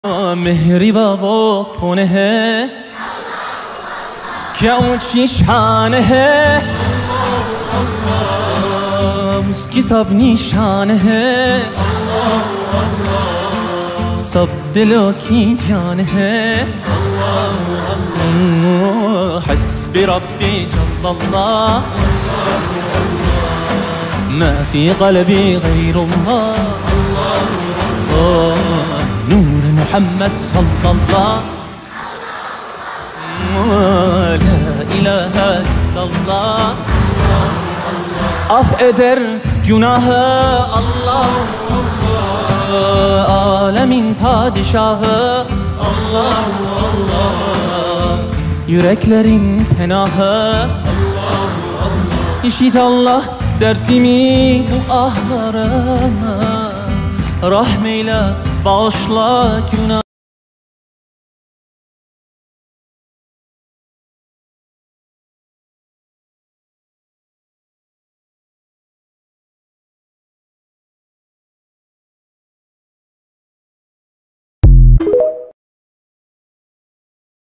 مهری بابا کنه ہے کیا اونچی شانه ہے مسکی سب نشانه ہے سب دلوں کی جان ہے حسبي ربي جل الله ما في قلبي غير الله نور محمد صلى الله لا إله إلا الله af eder günahı Allah alemin padişahı Allah Allah yüreklerin penahı İşit Allah dertimi bu ahlara rahmeyle bağışla günah